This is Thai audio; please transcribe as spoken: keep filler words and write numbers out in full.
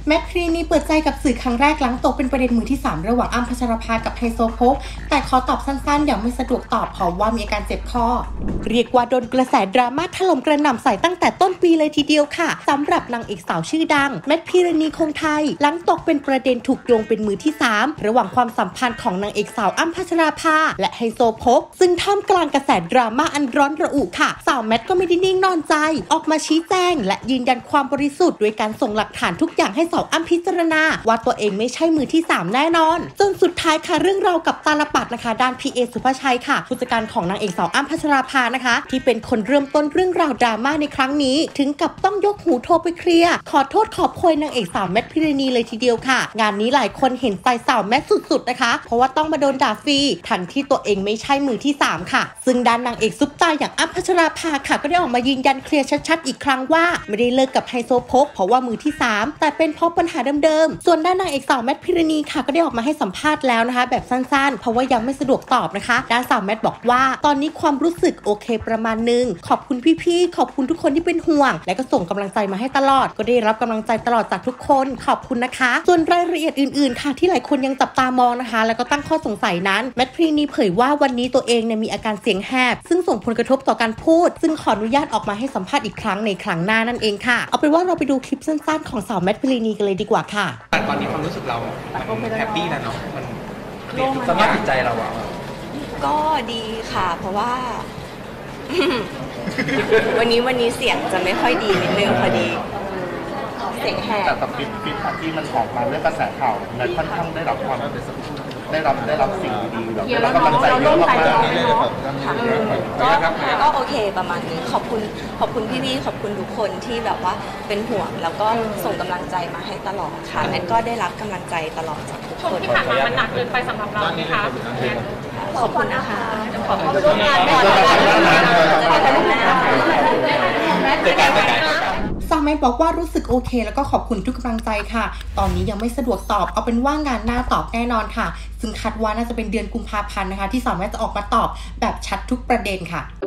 แมทพรีนีเปิดใจกับสื่อครั้งแรกหลังตกเป็นประเด็นมือที่สามระหว่างอ้ำพัชราภากับไฮโซโพกแต่ขอตอบสั้นๆอย่างไม่สะดวกตอบเพราะว่ามีอาการเจ็บคอเรียกว่าโดนกระแสดราม่าถล่มกระหน่ำใส่ตั้งแต่ต้นปีเลยทีเดียวค่ะสำหรับนางเอกสาวชื่อดังแมทพรีนีคงไทยหลังตกเป็นประเด็นถูกโยงเป็นมือที่สามระหว่างความสัมพันธ์ของนางเอกสาวอ้ำพัชราภาและไฮโซโพกซึ่งท่ามกลางกระแสดราม่าอันร้อนระอุค่ะสาวแมทก็ไม่ได้นิ่งนอนใจออกมาชี้แจงและยืนยันความบริสุทธิ์ด้วยการส่งหลักฐานทุกอย่างให้สาวอ้ำพิจารณาว่าตัวเองไม่ใช่มือที่สามแน่นอนจนสุดท้ายค่ะเรื่องราวกับตาลปัดนะคะด้านพีเอสุภาชัยค่ะผู้จัดการของนางเอกสาวอ้ำพัชราภานะคะที่เป็นคนเริ่มต้นเรื่องราวดราม่าในครั้งนี้ถึงกับต้องยกหูโทรไปเคลียร์ขอโทษขอโพยนางเอกสาวแมทพิรณีเลยทีเดียวค่ะงานนี้หลายคนเห็นใจสาวแมทสุดๆนะคะเพราะว่าต้องมาโดนด่าฟรีทั้งที่ตัวเองไม่ใช่มือที่สามค่ะซึ่งด้านนางเอกซุปตาอย่างอ้ำพัชราภาค่ะก็ได้ออกมายืนยันเคลียร์ชัดๆอีกครั้งว่าไม่ได้เลิกกับไฮโซโพกเพราะว่ามือที่สามแต่เป็นเพราะปัญหาเดิมๆส่วนด้านนางเอกสาวแมทพิรณีค่ะก็ได้ออกมาให้สัมภาษณ์แล้วนะคะแบบสั้นๆเพราะว่ายังไม่สะดวกตอบนะคะด้านสาวแมทบอกว่าตอนนี้ความรู้สึกโอเคประมาณนึงขอบคุณพี่ๆขอบคุณทุกคนที่เป็นห่วงและก็ส่งกำลังใจมาให้ตลอดก็ได้รับกำลังใจตลอดจากทุกคนขอบคุณนะคะส่วนรายละเอียดอื่นๆค่ะที่หลายคนยังจับตามองนะคะแล้วก็ตั้งข้อสงสัยนั้นแมทพิรณีเผยว่าวันนี้ตัวเองเนี่ยมีอาการเสียงแหบซึ่งส่งผลกระทบต่อการพูดซึ่งขออนุญาตออกมาให้สัมภาษณ์อีกครั้งในครั้งหน้านั่นเองค่ะเอาเป็นว่าเราไปดูคลิปสั้นๆของสาวแมทพิรณีกันเลยดีกว่าค่ะแต่ตอนนี้ความรู้สึกเรามันแฮปปี้แล้วเนาะมันเปลี่ยนสภาพจิตใจเราอะก็ดีค่ะเพราะว่า วันนี้วันนี้เสียงจะไม่ค่อยดีนิดนึงพอดีเสียงแหบแต่กับฟีดที่มันออกมาเรื่องกระแสข่าวมันค่อนข้างได้รับความได้รับได้รับสิ่งดีๆแบบได้รับกำลังใจเยอะมากๆก็โอเคประมาณนี้ขอบคุณขอบคุณพี่ๆขอบคุณทุกคนที่แบบว่าเป็นห่วงแล้วก็ส่งกำลังใจมาให้ตลอดค่ะแมทก็ได้รับกำลังใจตลอดจากทุกคนที่ผ่านมามันหนักเกินไปสำหรับเราไหมคะขอบคุณนะคะขอบคุณร่วมงานด้วยสาวแมทบอกว่ารู้สึกโอเคแล้วก็ขอบคุณทุกกำลังใจค่ะตอนนี้ยังไม่สะดวกตอบเอาเป็นว่างานหน้าตอบแน่นอนค่ะซึ่งคาดว่าน่าจะเป็นเดือนกุมภาพันธ์นะคะที่สาวแมทจะออกมาตอบแบบชัดทุกประเด็นค่ะ